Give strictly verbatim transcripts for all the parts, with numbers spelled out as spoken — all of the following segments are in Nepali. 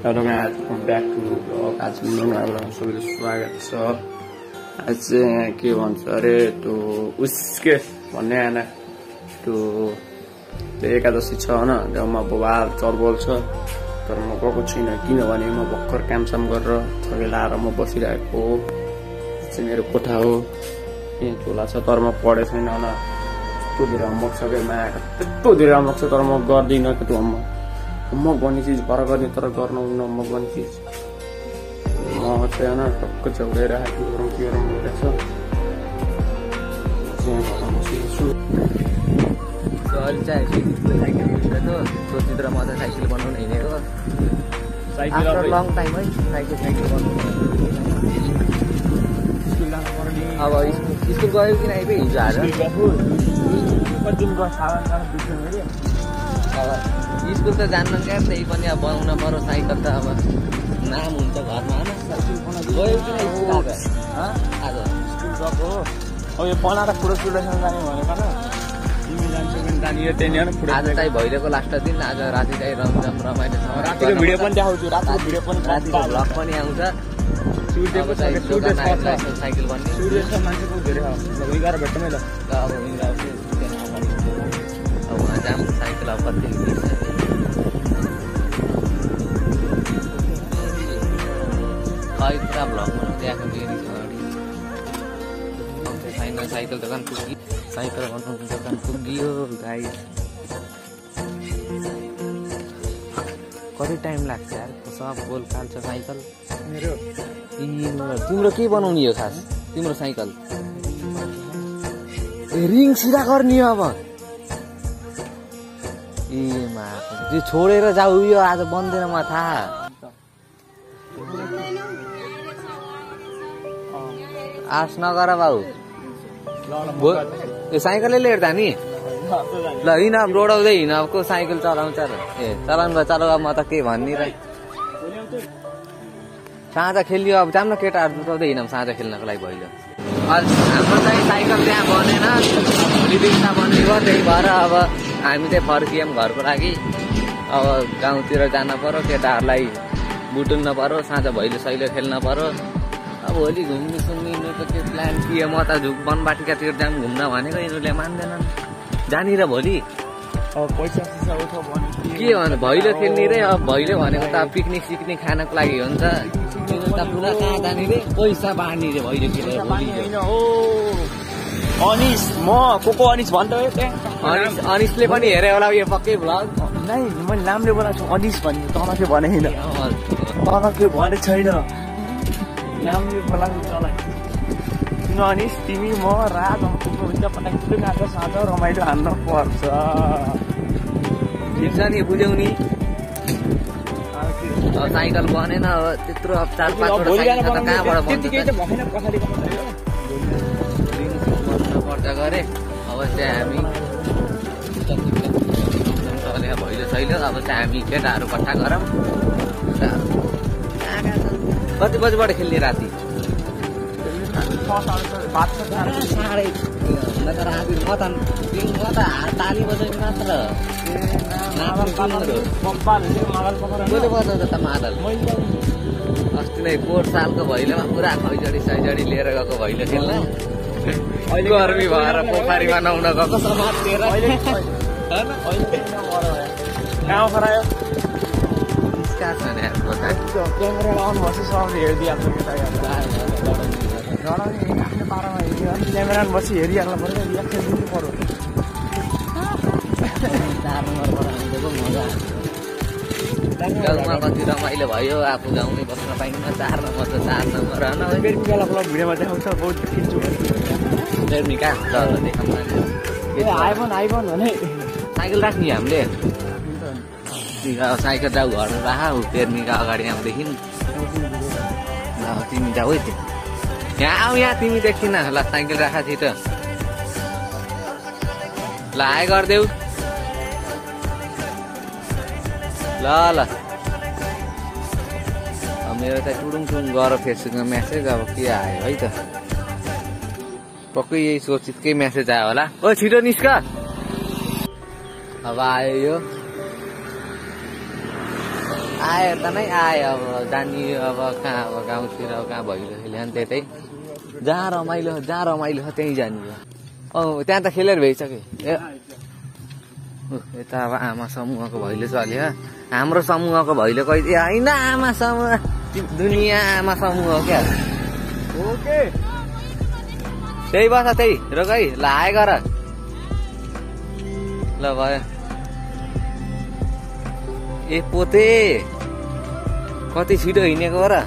Hello guys, welcome back to vlog. आज मलाई सबैले स्वागत छ। आज चाहिँ के भन्छ अरे त्यो उसके भन्ने आना त्यो एकादशी छ हैन, त्यसमा बबाल चरबल छ। तर म गएको छैन किनभने म भर्खर कामसाम गरेर थकेर आएर म बसिरहेको हो। चाहिँ मेरो कोठा हो, यहाँ झोला छ तर म पढेको छैन हैन। त्यस्तो धेरै होमवर्क छ के मा त्यस्तो धेरै होमवर्क छ तर म गर्दिन के त्यो होमवर्क। होमवर्क भन्ने चिज भर गर्ने तर गर्न हुन्न होमवर्क भन्ने चिज। म चाहिँ हैन टक्क चौडेर आएको गरौँ के गरौँ भइरहेछ। अहिले चाहिँ साइकल हिँडेको सोचित्र म त साइकल बनाउन हिँडेको आफ्टर लङ टाइम है साइकल साइकल बनाउनु। अब स्कुल गयो कि आइपुग्यो हिजो आज स्कुल त जान्न क्या, त्यही पनि अब बनाउन पर्यो साइकल त। अब नाम हुन्छ घरमा होइन। गयो कि आज स्कुल गएको हो। अब यो बनाएर फुटो सुटोसँग जाने भनेको न तिमी जान्छौ भने जाने यो त्यही हो फुटो। आज चाहिँ भइरहेको लास्ट दिन, आज राति चाहिँ रमझम रमाइलो छ। रातिको भिडियो पनि देखाउँछु, रातिको भिडियो पनि रातिको भ्लग पनि आउँछ। सुटेको चाहिँ साइकल भन्ने सुटे छ मान्छेको धेरै हो। ल एघार भेट्टमै ल अब अब उहाँ जाम साइकल अब कति खै पुरा भ्लगमा त्यहाँको फेरि छैन। साइकल दोकान पुग्यो, साइकल बनाउने दोकान पुग्यो गाइस। कति टाइम लाग्छ यार, सब गोल काल्छ साइकल मेरो। तिम्रो के बनाउने हो खास तिम्रो साइकल? रिङ सिधा गर्ने अब ए मा त्यो छोडेर जाऊ, यो आज बन्दैन म थाहा। आस नगर बाबु, यो साइकलले लिएर जाने ल। हिँड रोडाउँदै हिँडको साइकल चलाउँछ र ए चलाउनु भयो चलाउ। म त के भन्ने र साँझ खेलियो अब जाम न केटाहरू जुटाउँदै हिँडौँ साँझ खेल्नको लागि भइयो। हाम्रो चाहिँ साइकल त्यहाँ बनेन, भोलि दिनसम्म बन्ने भयो। त्यही भएर अब हामी चाहिँ फर्कियौँ घरको लागि। अब गाउँतिर जान पर्यो, केटाहरूलाई बुटुल्न पर्यो, साँझ भैलो सैलो खेल्न पर्यो। अब भोलि घुम्नु सुन्नु त त्यो प्लान के म त झुक वनबाटिकातिर जाम घुम्न भनेको, यिनीहरूले मान्दैनन् जाने र भोलि पैसा पैसा उठाउ भने के भन्नु भैलो खेल्ने रे। अब भैलो भनेको त पिकनिक सिकनिक खानको लागि हुन्छ। त पुरा कहाँ जाने रे, पैसा बाँड्ने रे भैलो खेलेर भोलि। अनिस म को को अनिस भन्छ अनिस अनिसले पनि हेरे होला यो पक्कै भ्लग। नै मैले नामले बोलाएको छु अनिस भन्ने, तल के भने होइन, तल के भने छैन, नामले बोलाएको तल। किन अनिस तिमी म रात हुन्छ पटाक पुरै खान्छ साँझ रमाइलो हान्न पर्छ। ठिक छ नि बुझ्यौनी। अब साइकल बनेन, अब त्यत्रो अब चार पाँचवटा साइकल त कहाँबाट बन्छ पर्छ गरे। अब चाहिँ हामी भैलो सैलो अब चाहिँ हामी केटाहरू कट्ठा गरौँ। कति बजीबाट खेल्ने राति? साढे राति म त म त हात ताली बजाउने मात्र। कसले बजाउँछ त मादल? अस्ति नै पोहोर सालको भैलोमा पुरा खैजडी सैजडी लिएर गएको भैलो खेल्न। गर्मी भएर पोखरीमा नुहाउन गएको समातेर गाउँ खरायो क्यामेरा अन भएपछि सबले हेरिदिइहाल्छ आफ्नो पारामा हेरिदियो भने क्यामेरा बसी हेरिहाल्नु पर्यो, रियाक्सन दिनु पर्यो। चार नम्बरबाट हानेको मजा गाउँमा कति रमाइलो भयो। आफू गाउँमै बस्न पाइन्न। चार नम्बर त चार नम्बर होइन। फेरि बेला बेला भिडियोमा देखाउँछ बहुत खिच्छु फेरि कहाँ चल देखाउनु आइफोन आइफोन भने साइकल राख्ने हामीले। साइकल जाऊ घरमा राख, फेर्मीका अगाडि आउँदेखि तिमी जाऊ है। यहाँ आऊ, यहाँ तिमी देखिन ल। साइकल राख छिटो ल, आए गरिदेऊ ल ल। मेरो त टुडुङ टुडुङ गर फेसबुकमा म्यासेज। अब के आयो है त, पक्कै यही सोचितकै म्यासेज आयो होला। ओ छिटो निस्क। अब आयो यो आयो त नै आयो अब जानी अब कहाँ अब गाउँतिर कहाँ भइलो खेल्यो भने त्यतै जहाँ रमाइलो जहाँ रमाइलो छ त्यहीँ जाने हो त्यहाँ त खेलेर भइसक्यो ए यता अब आमा समूहको भैलो चल्यो हाम्रो समूहको भैलो कहिले होइन आमा समूह दुनियाँ आमा समूह क्या ओके त्यही बस त्यही रोक है ल आए गर ल भयो ए पोते कति छिटो हिँडेको र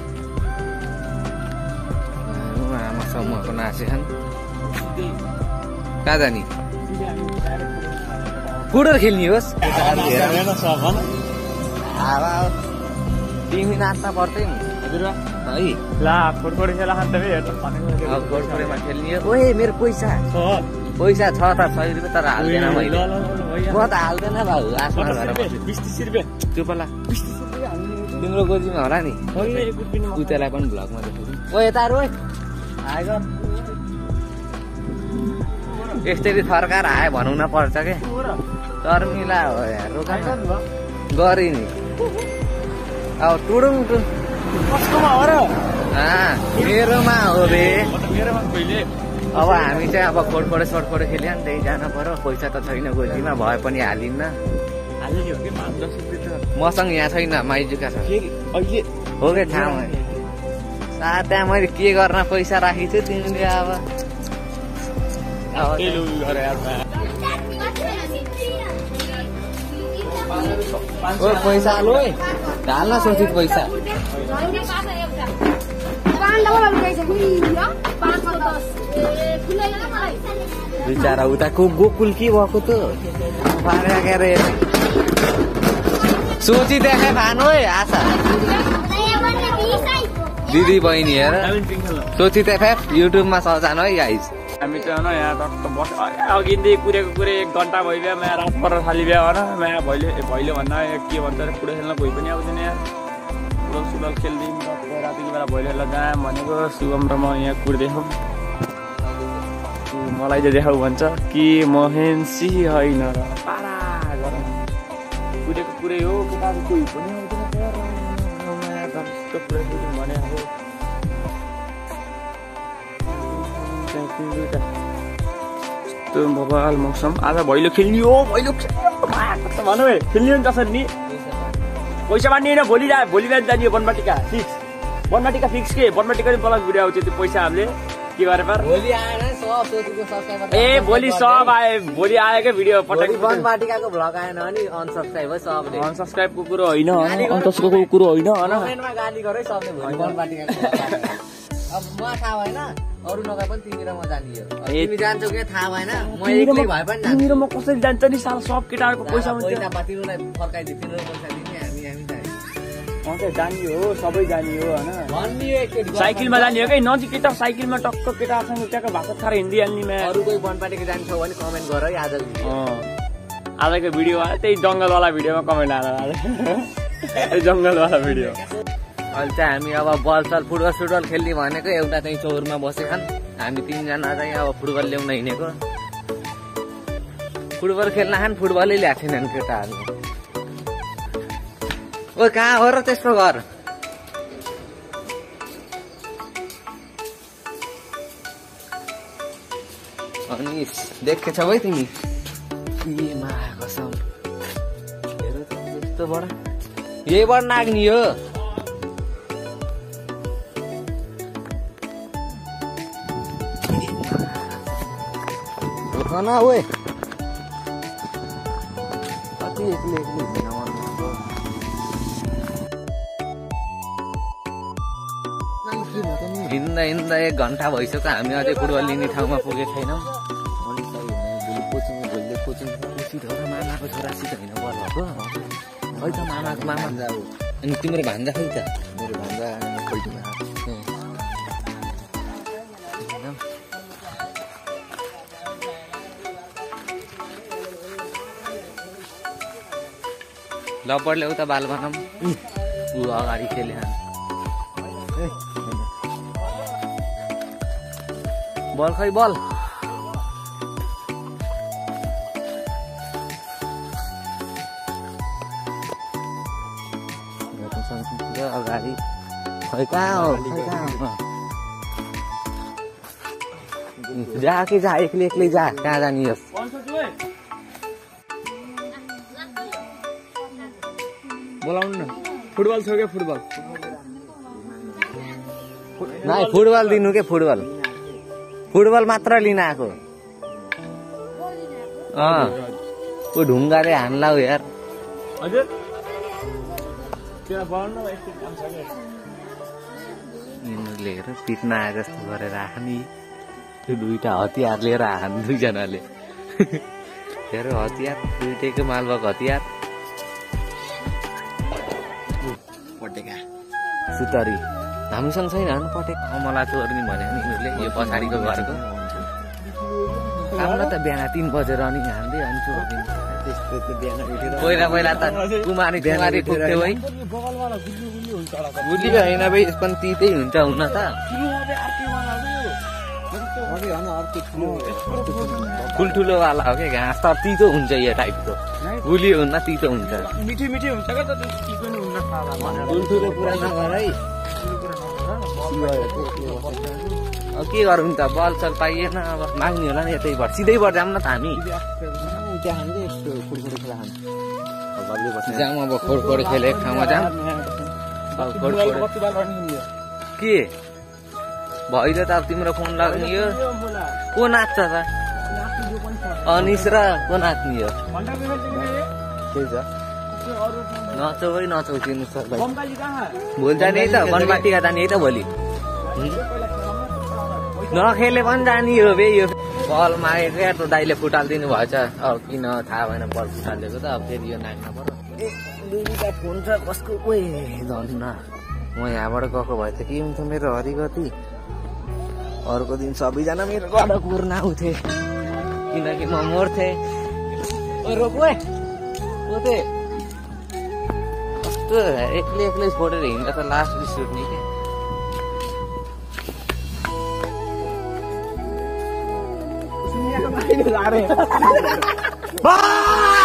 आमा समूहको नाचे खान कहाँ जाने फुटबल खेल्ने होस् तिमी नाच्न पर्दै है ला फुटबल खेला फुटबलमा खेल्ने ओए मेरो पैसा पैसा छ त सय रुपियाँ तर हाल्दैन मैले म त हाल्दैन भाउ आफ्नो चुपला तिम्रो गोजीमा होला नि उतालाई पनि भ्लगमा देखाउँछु ओ यता रो आएको यस्तरी थर्काएर आयो भनौँ न पर्छ के तर्मिला हो यार रोका गरे नि अब टुडुङ टुङ कसकोमा हो र मेरोमा हो रे मेरोमा कहिले अब हामी चाहिँ अब खोटपडे सोटपडे खेल्यो नि त्यही जानु पर्यो पैसा त छैन गोजीमा भए पनि हालिन्न मसँग यहाँ छैन माइजुका छ हो क्या ठाउँ त्यहाँ मैले के गर्न पैसा राखेको छु तिमीले अब पैसा हाल्नु है हाल्न सोचित पैसा बिचारा उताको गोकुल के भएको त सोची देखाए भानु है आशा दिदी बहिनी हेर सोची देखाए युट्युबमा सजानु है गाइस हामी चाहिँ होइन यहाँ टक्क बस अघिदेखि कुरेको कुरे एक घन्टा भइदियो यहाँ रात पर खाली बिहा होइन यहाँ भैलो भैलो भन्दा के भन्छ अरे फुटबल खेल्न कोही पनि आउँदैन यहाँ फुटबल सुटबल खेलिदिउँ टक्क रातिको बेला भैलो खेल्न जाँ भनेको शुभम र म यहाँ कुर्दैछौँ मलाई चाहिँ देखाउ भन्छ कि महेन्सी होइन र पारा गर कुरेको कुरै हो केटाको कोही पनि आउँदैन भने अब यस्तो बबाल मौसम आज भैलो खेल्ने हो भैलो भनौँ है खेल्ने नि कसरी नि पैसा मान्ने होइन भोलि जा भोलि बिहान जाने हो बनबाटिका फिक्स बनबाटिका फिक्स के बनबाटिका पनि बोलाएको भिडियो आउँछ त्यो पैसा हामीले के गरे पर ए भोलि सब आए भोलि आएकै भिडियो पठाएको बनबाटिकाको भ्लग आएन अनि अनसब्स्क्राइब है सबले अनसब्स्क्राइबको कुरो होइन अनसब्स्क्राइबको कुरो होइन कमेन्टमा गाली गरे सबले भोलि बनबाटिकाको अब म थाहा भएन अरु नगए पनि तिमी र म जानियो तिमी जान्छौ के थाहा भएन म एक्लै भए पनि तिमी र म कसरी जान्छ नि साल सब केटाहरुको पैसा हुन्छ पैसा पातिनुलाई फर्काइदिए तिम्रो पैसा दिने हामी हामी अन्त जानियो हो सबै जानियो हैन भन्नियो एकचोटी साइकलमा जानियो के नजिक केटा साइकलमा टक्क केटासँग उठाको भाषा खाएर हिन्दी हाल्ने म अरु कोही बनपाटेको जान्छौ भने कमेन्ट गर है आज अ आजको भिडियो आयो त्यही जंगलवाला भिडियोमा कमेन्ट आएर आज जंगलवाला भिडियो अहिले चाहिँ हामी अब बल सल फुटबल सुटबल खेल्ने भनेको एउटा चाहिँ चौरमा बसेछन् हामी तीनजना चाहिँ अब फुटबल ल्याउन हिँडेको फुटबल खेल्न खान फुटबलै ल्याएको छैनन् केटाहरू ओ कहाँ हो र त्यस्तो घर अनि देखेछौ है तिमी के माया कसम हेर त यस्तो बडा यहीबाट नाग्ने हो खाना ओए कति एक्लै एक्लै हिँड्दा हिँड्दा एक घन्टा भइसक्यो हामी अझै फुटबल लिने ठाउँमा पुगेको छैनौँ अलिक भोलि कोचिङ भोलि कोचिङ सिट हो र मामाको छोरासित होइन बलको खै त मामाको मामा जाऊ अनि तिम्रो भान्जा खै त मेरो भान्जा खोइदिनु लपडले उता बाल बनाऊँ ऊ अगाडि खेले बल खै बल अगाडि खै कहाँ हो खै कहाँ हो जा कि जा एक्लै एक्लै जा कहाँ जाने हो बोलाउनु न फुटबल छ क्या फुटबल नाइ फुटबल दिनु के फुटबल फुटबल मात्र लिन आएको अँ ऊ ढुङ्गाले हान्ला हो यार हजुर त्यहाँ बोलाउनु न यस्तो काम छ के यिनीहरूले हेर पिट्न आए जस्तो गरेर हानी त्यो दुईटा हतियार लिएर हान दुईजनाले हेर हतियार दुइटैको मालबाको हतियार पटेका सुतरी हामीसँग छैन पटेक कमला चोर्ने भने यिनीहरूले यो पछाडिको घरको हाम्रो त बिहान तिन बजेर रनिङ हान्दै हान्छु पहिला पहिला त कुमारी कुमारी पुग्थ्यो है गुली होइन भाइ पनि तितै हुन्छ हुन त ठुल्ठुलो वाला हो क्या घाँस त तितो हुन्छ यो टाइपको गुली हुन्न तितो हुन्छ मिठी मिठी हुन्छ क्या त त्यो पनि हुन्न ठुल्ठुलो कुरा नगर है अब के गरौँ त बल चल पाइएन अब माग्ने होला नि यतैबाट सिधैबाट जाऊँ न त हामी जाऊँ अब खोडखोड खेले ठाउँमा जाऊँ के भइदियो त अब तिम्रो फोन लाग्ने यो को नाच्छ त अनिस र को नाच्ने हो नचौ है नचौ चिन्नु सक्छ भोलि जाने है त वनपाटिका जाने है त भोलि नखेले पनि जाने हो बे यो बल मागेको या त दाइले फुटालिदिनु भएछ अब किन थाहा भएन बल फुटालिदिएको त अब फेरि यो नाच्न पर्यो ए दुईटा फोन छ कसको ओए धन्न म यहाँबाट गएको भए त के हुन्थ्यो मेरो हरिगति अर्को दिन सबैजना मेरो घर कुर्न आउँथे किनकि म मर्थे रोके कस्तो एक्लै एक्लै छोडेर हिँड्दा त लास्ट रिस उठ्ने के जा रहे